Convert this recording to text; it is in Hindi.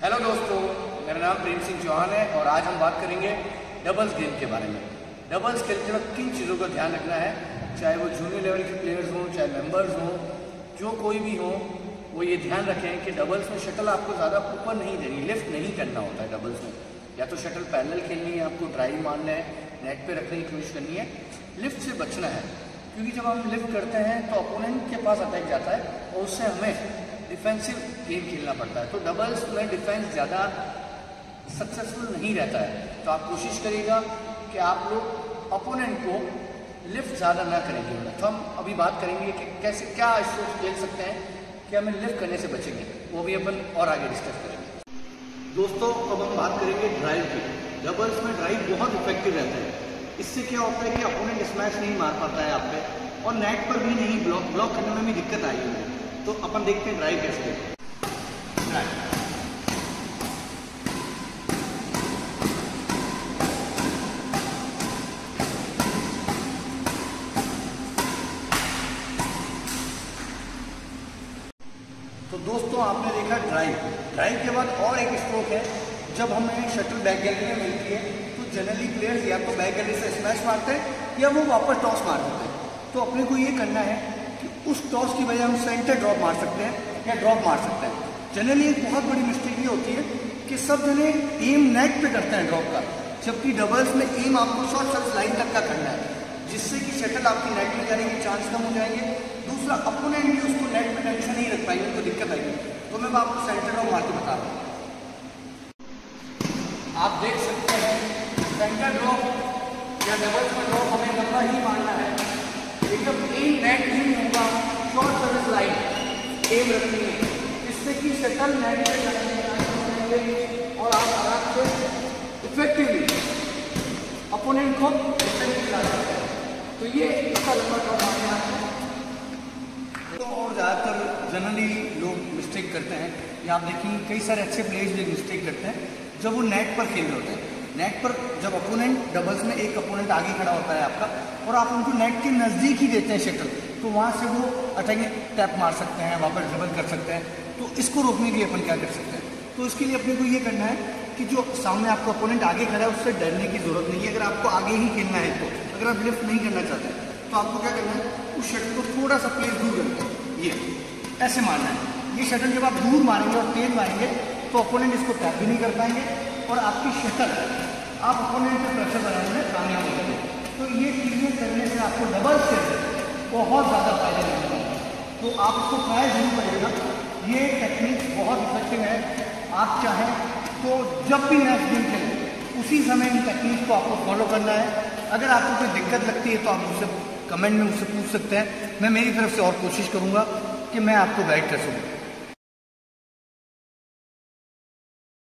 हेलो दोस्तों, मेरा नाम प्रेम सिंह चौहान है और आज हम बात करेंगे डबल्स गेम के बारे में। डबल्स खेलते वक्त किन चीज़ों का ध्यान रखना है, चाहे वो जूनियर लेवल के प्लेयर्स हों, चाहे मेंबर्स हों, जो कोई भी हो, वो ये ध्यान रखें कि डबल्स में शटल आपको ज़्यादा ऊपर नहीं देनी, लिफ्ट नहीं करना होता है डबल्स में। या तो शटल पैरेलल खेलनी है, आपको ड्राइव मारना है, नेट पे रखने की कोशिश करनी है, लिफ्ट से बचना है। क्योंकि जब हम लिफ्ट करते हैं तो अपोनेंट के पास अटैक जाता है और उससे हमें डिफेंसिव गेम खेलना पड़ता है। तो डबल्स में डिफेंस ज़्यादा सक्सेसफुल नहीं रहता है। तो आप कोशिश करिएगा कि आप लोग अपोनेंट को लिफ्ट ज़्यादा ना करेंगे। तो हम अभी बात करेंगे कि कैसे क्या इसको खेल सकते हैं कि हमें लिफ्ट करने से बचेंगे, वो भी अपन और आगे डिस्कस करेंगे। दोस्तों, अब हम बात करेंगे ड्राइव की। डबल्स में ड्राइव बहुत इफेक्टिव रहता है। इससे क्या होता है कि अपोनेंट स्मैश नहीं मार पाता है आप पे और नेट पर भी नहीं, ब्लॉक करने में भी दिक्कत आई है। तो अपन देखते हैं ड्राइव कैसे देते हैं। तो दोस्तों, आपने देखा ड्राइव के बाद और एक स्ट्रोक है। जब हमें शटल बैक गैलरी में मिलती है तो जनरली प्लेयर्स या तो बैक गैलरी से स्मैश मारते हैं या वो वापस टॉस मार देते हैं। तो अपने को ये करना है कि उस टॉस की वजह हम सेंटर ड्रॉप मार सकते हैं या ड्रॉप मार सकते हैं। जनरली एक बहुत बड़ी मिस्टेक ये होती है कि सब जने एम नेट पे करते हैं ड्रॉप का, जबकि डबल्स में एम आपको शॉर्ट सर्विस लाइन तक का करना है, जिससे कि शटल आपकी नेट में जाने के चांस कम हो जाएंगे। दूसरा, अपोनेंट भी उसको नेट में टेंशन नहीं रख पाएंगे, उनको दिक्कत आएगी। तो मैं आपको सेंटर ड्रॉप मार के बता रहा हूँ। आप देख सकते हैं सेंटर ड्रॉप या डबल्स में ड्रॉप हमें लंबा ही मारना है, एकदम एम नेट नहीं होगा, शॉर्ट सर्विस लाइन एम रखनी है, जिससे कि शटल नेट में जाने के चांस होंगे और आप आराम से इफेक्टिवली अपोनेंट को डिफेंड कर सकते हैं। तो ये इसका लंबा ड्रॉप मारना है। तो और ज़्यादातर जनरली लोग मिस्टेक करते हैं, या आप देखेंगे कई सारे अच्छे प्लेयर्स भी मिस्टेक करते हैं जब वो नेट पर खेल रहे होते हैं। नेट पर जब अपोनेंट डबल्स में एक अपोनेंट आगे खड़ा होता है आपका और आप उनको नेट के नज़दीक ही देते हैं शटल, तो वहाँ से वो अटैकिंग टैप मार सकते हैं, वापस ड्रिबल कर सकते हैं। तो इसको रोकने के लिए अपन क्या कर सकते हैं? तो इसके लिए अपने को ये करना है कि जो सामने आपका अपोनेंट आगे खड़ा है उससे डरने की जरूरत नहीं है। अगर आपको आगे ही खेलना है, तो अगर आप लिफ्ट नहीं करना चाहते तो आपको क्या करना है, उस शटल को थोड़ा सा प्लेस दूर रखना है, ये ऐसे मारना है। ये शटल जब आप दूर मारेंगे और तेज मारेंगे तो अपोनेंट इसको टैप भी नहीं कर पाएंगे और आपकी शटल आप अपोनेंट पे प्रेशर बनाने में कामयाब होंगे। तो ये चीज़ें करने से आपको डबल से बहुत ज़्यादा फायदा मिलता है। तो आप इसको ट्राई जरूर करिएगा। ये टेक्निक बहुत इफेक्टिव है। आप चाहें तो जब भी नेक्स्ट गेम खेलें उसी समय इन टेक्निक को आपको फॉलो करना है। अगर आपको कोई दिक्कत लगती है तो आप मुझसे कमेंट में मुझसे पूछ सकते हैं। मैं मेरी तरफ से और कोशिश करूँगा कि मैं आपको गाइड कर सकूँ।